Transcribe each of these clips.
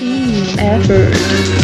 Team Effort.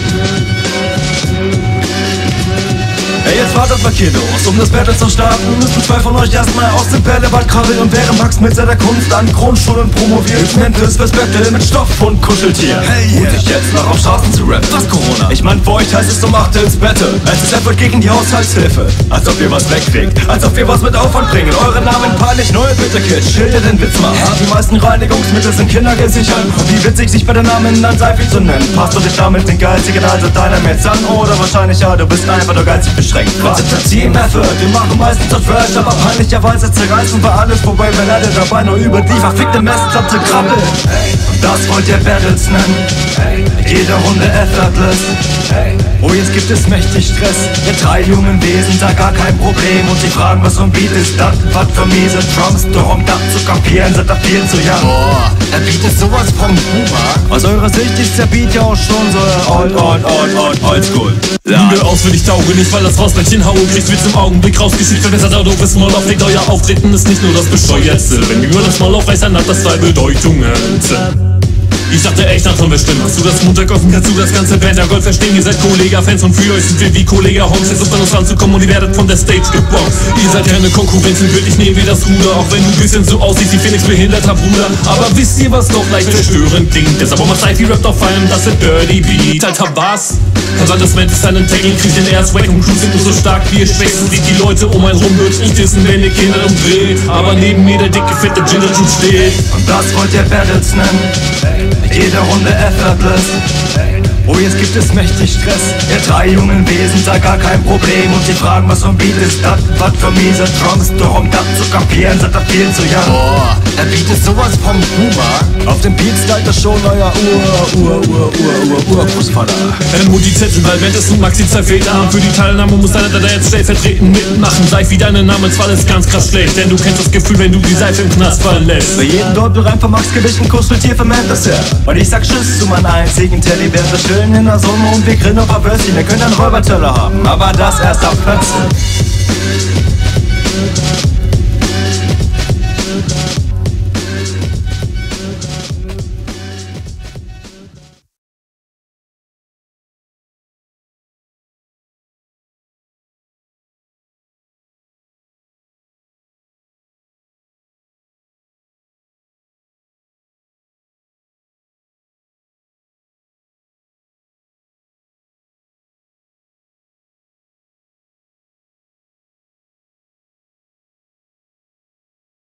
Ey, jetzt wartet mal Kiddos, um das Battle zu starten, müssen zwei von euch erstmal aus dem Bällebad krabbeln. Und während Max mit seiner Kunst an Grundschulen promoviert, nennt es das Battle mit Stoff und Kuscheltier. Hey, yeah. Mutig jetzt noch auf Straßen zu rappen, was Corona? Ich mein, für euch heißt es um 8 ins Battle. Es ist Effort gegen die Haushaltshilfe, als ob ihr was wegkriegt, als ob wir was mit Aufwand bringen. Eure Namen peinlich neu, bitte Kids, schilder den Witz mal. Die meisten Reinigungsmittel sind Kinder gesichert. Und wie witzig, sich bei den Namen dann Seife zu nennen. Passt du dich damit den geizigen also deiner Metz an? Oder wahrscheinlich ja, du bist einfach nur geizig beschränkt. Team Effort, wir machen meistens so Trash, aber peinlicherweise zerreißen wir alles, wobei wir leider dabei nur über die verfickte Message abzukrabbeln. Und das wollt ihr Battles nennen, jede Runde effortless. Oh, jetzt gibt es mächtig Stress, mit 3 jungen Wesen, da gar kein Problem. Und sie fragen, was so ein Beat ist, das was für miese Drums, doch um das zu kapieren, sind da viel zu young. Boah, der Beat ist sowas vom Boomer. Aus eurer Sicht ist der Beat ja auch schon so oldschool. Lüge auswendig tauge nicht, weil das Rausbändchen haue, kriegt Witz im Augenblick rausgeschickt, verbessert auch doofes Mal auflegt. Euer Auftreten ist nicht nur das Bescheuertste, wenn ihr nur das Mal aufreißt, dann hat das 2 Bedeutungen. Ich dachte echt, davon bestimmt. Hast du das Montag offen, kannst du das ganze Pentagon verstehen? Ihr seid Kollega-Fans und für euch sind wir wie Kollega-Honks. Jetzt ist an uns ranzukommen und ihr werdet von der Stage geboxt. Ihr seid keine Konkurrenz und ich nehme wieder das Ruder. Auch wenn du ein bisschen so aussiehst wie Felix behinderter Bruder. Aber wisst ihr, was doch leicht verstörend klingt? Deshalb macht Zeit, die rappt auf einem, das sind Dirty Beat. Alter, was? Verwandtes ist einen Tagging, kriegt den erst weg und Crew sind nur so stark wie ihr schwächsten. Sieht die Leute um einen rum, würd ich dissen, wenn ihr Kinder umdreht. Aber neben mir der dicke, fette Ginger Juice steht. Und das wollt ihr Battles nennen, jede Runde effortless. Oh, jetzt gibt es mächtig Stress, ihr 3 jungen Wesen, da gar kein Problem. Und sie fragen, was so ein Beat ist, das was für miese Drums, doch um das zu kapieren, sind da viel zu young. Boah, der Beat ist sowas vom Boomer. Auf dem Beat stylt das schon euer Urgroßvater. Mutti Zettel, weil Mendes und Maxi zerfehlt Arm. Für die Teilnahme muss einer da jetzt stellvertretend mitmachen. Sei wie deine Namenswahl ist ganz krass schlecht, denn du kennst das Gefühl, wenn du die Seife im Knast fallen lässt. Bei jedem Doppelreim von Max Gewicht ein Kuscheltier für Mendes her. Und ich sag Tschüss zu meinem einzigen Teddybär, das schön in der Sonne und wir grillen auf ein Börschen. Wir können einen Räuberteller haben, aber das erst ab 14.